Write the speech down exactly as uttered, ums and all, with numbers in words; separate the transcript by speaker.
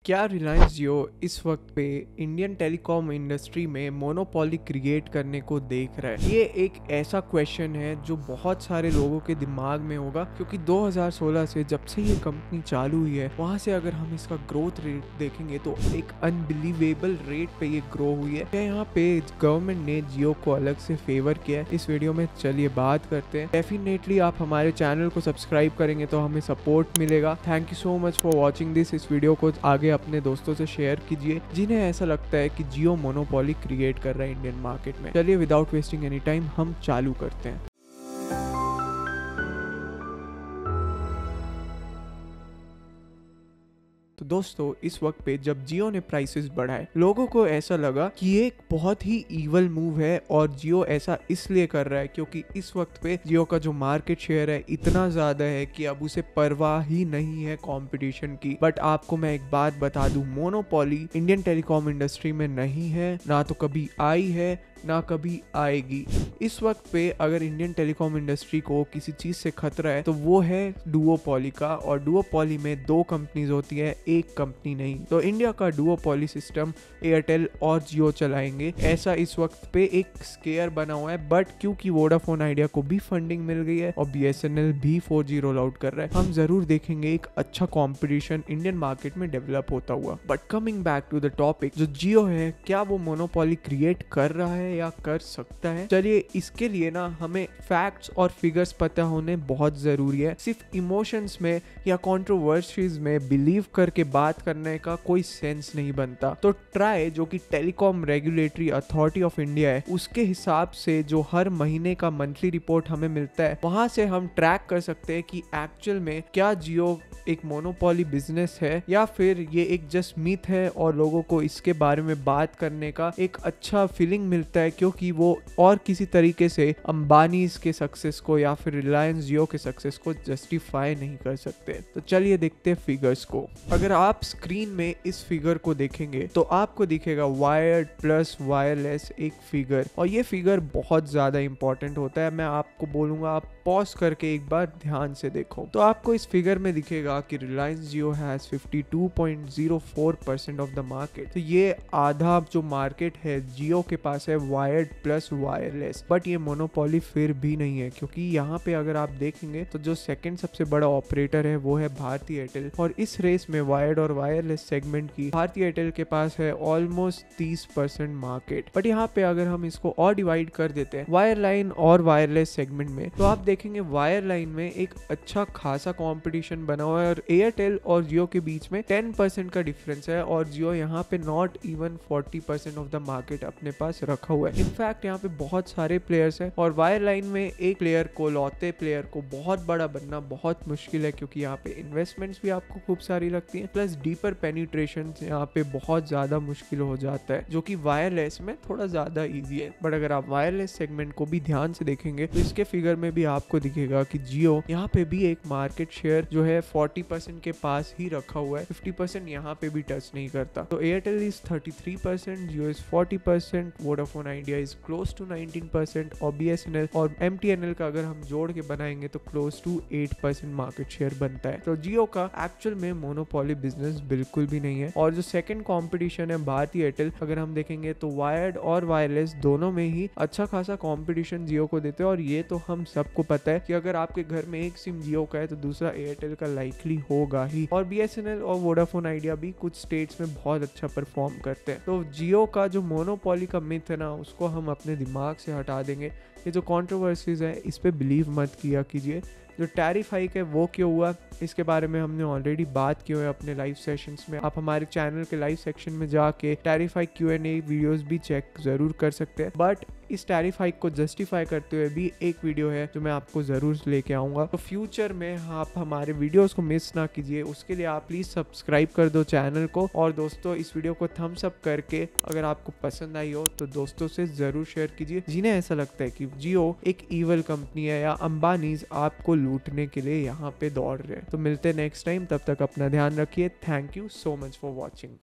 Speaker 1: क्या रिलायंस जियो इस वक्त पे इंडियन टेलीकॉम इंडस्ट्री में मोनोपोली क्रिएट करने को देख रहा है? ये एक ऐसा क्वेश्चन है जो बहुत सारे लोगों के दिमाग में होगा, क्योंकि दो हज़ार सोलह से जब से ये कंपनी चालू हुई है वहां से अगर हम इसका ग्रोथ रेट देखेंगे तो एक अनबिलीवेबल रेट पे ये ग्रो हुई है। क्या यहाँ पे गवर्नमेंट ने जियो को अलग से फेवर किया है? इस वीडियो में चलिए बात करते हैं। डेफिनेटली आप हमारे चैनल को सब्सक्राइब करेंगे तो हमें सपोर्ट मिलेगा। Thank you so much for watching this. इस वीडियो को आगे अपने दोस्तों से शेयर कीजिए जिन्हें ऐसा लगता है कि जियो मोनोपोली क्रिएट कर रहा है इंडियन मार्केट में। चलिए विदाउट वेस्टिंग एनी टाइम हम चालू करते हैं। तो दोस्तों, इस वक्त पे जब जियो ने प्राइसेस बढ़ाए, लोगों को ऐसा लगा कि ये एक बहुत ही ईवल मूव है और जियो ऐसा इसलिए कर रहा है क्योंकि इस वक्त पे जियो का जो मार्केट शेयर है इतना ज्यादा है कि अब उसे परवाह ही नहीं है कंपटीशन की। बट आपको मैं एक बात बता दूं, मोनोपोली इंडियन टेलीकॉम इंडस्ट्री में नहीं है, ना तो कभी आई है ना कभी आएगी। इस वक्त पे अगर इंडियन टेलीकॉम इंडस्ट्री को किसी चीज से खतरा है तो वो है डुओपोली का, और डुओपोली में दो कंपनीज होती है, एक कंपनी नहीं। तो इंडिया का डुओपोली सिस्टम एयरटेल और जियो चलाएंगे, ऐसा इस वक्त पे एक स्केयर बना हुआ है। बट क्योंकि वोडाफोन आइडिया को भी फंडिंग मिल गई है और बीएसएनएल भी फोर जी रोल आउट कर रहा है, हम जरूर देखेंगे एक अच्छा कॉम्पिटिशन इंडियन मार्केट में डेवलप होता हुआ। But coming back to the topic, जो जियो है क्या वो मोनोपोली क्रिएट कर रहा है या कर सकता है? चलिए इसके लिए ना हमें फैक्ट्स और फिगर्स पता होने बहुत जरूरी है। सिर्फ इमोशंस में या कंट्रोवर्सीज में बिलीव करके बात करने का कोई सेंस नहीं बनता। तो ट्राई, जो कि telecom regulatory authority of India है, उसके हिसाब से जो हर महीने का मंथली रिपोर्ट हमें मिलता है वहां से हम ट्रैक कर सकते हैं कि एक्चुअल में क्या जियो एक मोनोपोली बिजनेस है या फिर ये एक जस्ट मिथ है, और लोगों को इसके बारे में बात करने का एक अच्छा फीलिंग मिलता है क्योंकि वो और किसी तरीके से अंबानी के सक्सेस को या फिर रिलायंस जियो के सक्सेस को जस्टिफाई नहीं कर सकते। तो चलिए देखते हैं फिगर्स को। अगर आप स्क्रीन में इस फिगर को देखेंगे तो आपको दिखेगा वायर्ड प्लस वायरलेस एक फिगर, और ये फिगर बहुत ज्यादा इंपॉर्टेंट होता है। मैं आपको बोलूंगा आप पॉज करके एक बार ध्यान से देखो। तो आपको इस फिगर में दिखेगा कि Reliance Jio has fifty two point zero four percent of the market. तो ये आधा जो मार्केट है जियो के पास है वायर्ड प्लस वायरलेस। बट ये मोनोपोली फिर भी नहीं है, क्योंकि यहाँ पे अगर आप देखेंगे तो जो सेकंड सबसे बड़ा ऑपरेटर है वो है भारती एयरटेल, और इस रेस में वायर्ड और वायरलेस सेगमेंट की भारती एयरटेल के पास है ऑलमोस्ट तीस परसेंट मार्केट। बट यहाँ पे अगर हम इसको और डिवाइड कर देते हैं वायर लाइन और वायरलेस सेगमेंट में, तो आप देखेंगे वायर लाइन में एक अच्छा खासा कंपटीशन बना हुआ है और एयरटेल और जियो के बीच में टेन परसेंट का डिफरेंस है, और जियो यहाँ पे not even forty percent of the market अपने पास रखा हुआ है। इनफैक्ट यहाँ पे बहुत सारे प्लेयर्स हैं, और वायर लाइन में एक प्लेयर को, लौते प्लेयर को बहुत बड़ा बनना बहुत मुश्किल है, क्योंकि यहाँ पे इन्वेस्टमेंट्स भी आपको खूब सारी लगती हैं, प्लस डीपर पेनिट्रेशन यहाँ पे बहुत ज्यादा मुश्किल हो जाता है, जो कि वायरलेस में थोड़ा ज्यादा इजी है। बट अगर आप वायरलेस सेगमेंट को भी ध्यान से देखेंगे तो इसके फिगर में भी आपको दिखेगा कि जियो यहाँ पे भी एक मार्केट शेयर जो है फोर्टी परसेंट के पास ही रखा हुआ है, फिफ्टी परसेंट यहाँ पे भी टच नहीं करता। तो Airtel is thirty three percent, Jio is forty percent, Vodafone Idea is close to nineteen percent, और बीएसएनएल और एमटीएनएल का अगर हम जोड़ के बनाएंगे तो close to eight percent market share बनता है। तो जियो का एक्चुअल में मोनोपोली बिजनेस बिल्कुल भी नहीं है। और जो सेकंड कंपटीशन है भारती एयरटेल, अगर हम देखेंगे तो वायर्ड और वायरलेस दोनों में ही अच्छा खासा कंपटीशन जियो को देते हैं, और ये तो हम सबको पता है कि अगर आपके घर में एक सिम जियो का है तो दूसरा एयरटेल का लाइकली होगा ही। और बीएसएनएल और वोडाफोन आइडिया भी कुछ स्टेट्स में बहुत अच्छा परफॉर्म करते हैं। तो जियो का जो मोनोपोली का मिथ है ना, उसको हम अपने दिमाग से हटा देंगे। ये जो कंट्रोवर्सीज है इस पे बिलीव मत किया कीजिए। जो टैरिफ हाइक है वो क्यों हुआ, इसके बारे में हमने ऑलरेडी बात की है अपने लाइव सेशंस में। आप हमारे चैनल के लाइव सेक्शन में जाके tariff hike Q and A videos भी चेक जरूर कर सकते हैं। बट इस टैरिफ हाइक को जस्टिफाई करते हुए भी एक वीडियो है जो मैं आपको जरूर लेके आऊंगा। तो फ्यूचर में आप हमारे वीडियोस को मिस ना कीजिए, उसके लिए आप प्लीज सब्सक्राइब कर दो चैनल को। और दोस्तों, इस वीडियो को थम्स अप करके अगर आपको पसंद आई हो तो दोस्तों से जरूर शेयर कीजिए जिन्हें ऐसा लगता है कि जियो एक ईवल कंपनी है या अंबानीज आपको लूटने के लिए यहाँ पे दौड़ रहे हैं। तो मिलते हैं नेक्स्ट टाइम, तब तक अपना ध्यान रखिए। Thank you so much for watching.